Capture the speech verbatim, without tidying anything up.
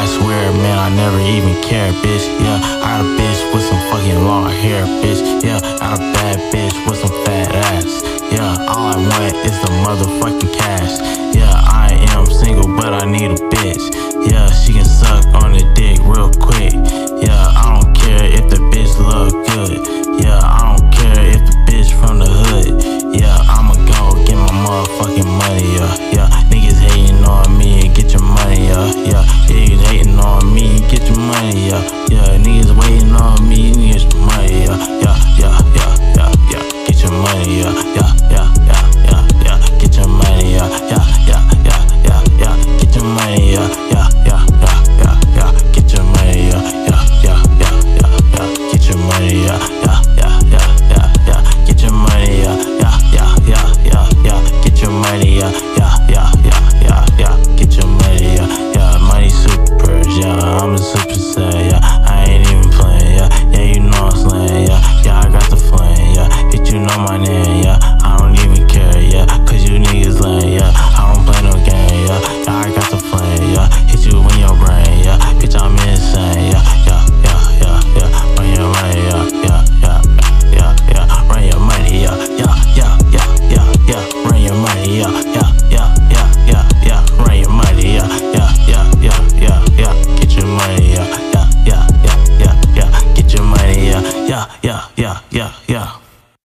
I swear, man, I never even cared, bitch. Yeah, I got a bitch with some fucking long hair, bitch. Yeah, got a bad bitch with some fat ass. Yeah, all I want is the motherfucking cash. Yeah, I am single, but I need a bitch.